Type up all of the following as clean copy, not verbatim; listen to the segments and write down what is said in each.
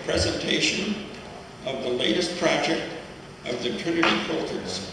presentation of the latest project of the Trinity Quilters.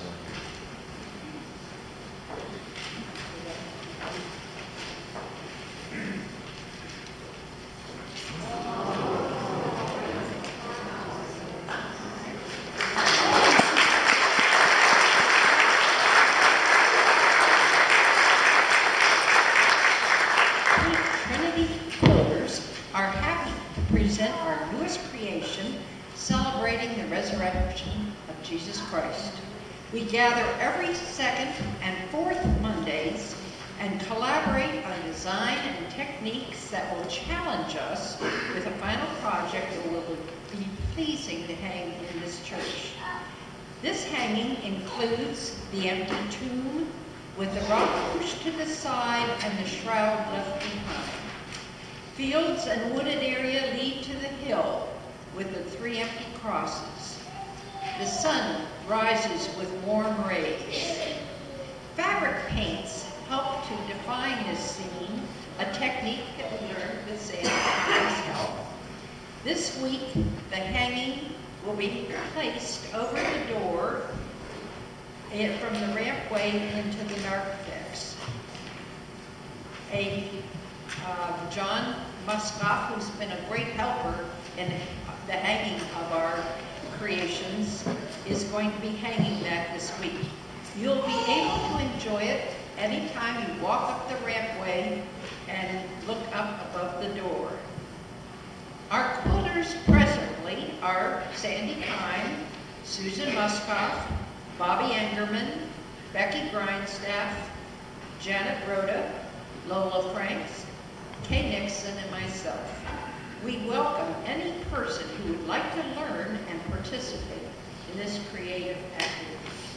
We gather every second and fourth Mondays and collaborate on design and techniques that will challenge us with a final project that will be pleasing to hang in this church. This hanging includes the empty tomb with the rock pushed to the side and the shroud left behind. Fields and wooded area lead to the hill with the 3 empty crosses. The sun rises with warm rays. Fabric paints help to define this scene, a technique that we learned with Sandy's help. This week, the hanging will be placed over the door from the rampway into the narthex. John Muscoff, who's been a great helper in the hanging of our creations, is going to be hanging that this week. You'll be able to enjoy it anytime you walk up the rampway and look up above the door. Our quilters presently are Sandy Kime, Susan Muscoff, Bobby Engerman, Becky Grindstaff, Janet Rhoda, Lola Franks, Kay Nixon, and myself. We welcome any person who would like to learn and participate in this creative activity.